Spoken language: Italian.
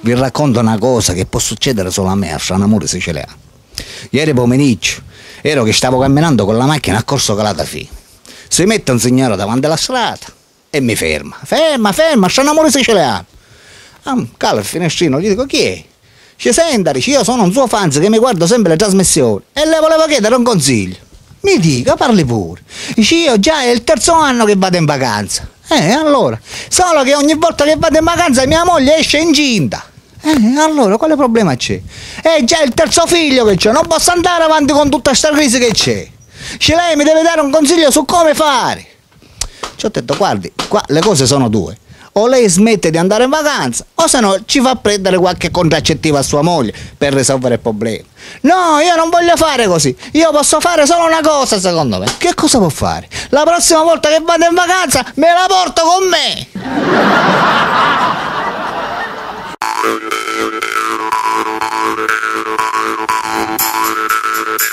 vi racconto una cosa che può succedere solo a me, a un amore siciliano. Ieri pomeriggio ero che stavo camminando con la macchina a Corso Calatafì. Si mette un signore davanti alla strada e mi ferma. Ferma, c'è un amore siciliano. Cala il finestrino, gli dico chi è? Ci senta, dice, io sono un suo fan che mi guardo sempre le trasmissioni e le volevo chiedere un consiglio. Mi dica, parli pure. Dice, io già è il terzo anno che vado in vacanza. Allora, solo che ogni volta che vado in vacanza mia moglie esce incinta. Allora, quale problema c'è? È già il terzo figlio che c'è, non posso andare avanti con tutta questa crisi che c'è. Lei mi deve dare un consiglio su come fare. Ci ho detto, guardi, qua le cose sono due. O lei smette di andare in vacanza, o se no ci fa prendere qualche contraccettiva a sua moglie per risolvere il problema. No, io non voglio fare così. Io posso fare solo una cosa, secondo me. Che cosa può fare? La prossima volta che vado in vacanza me la porto con me.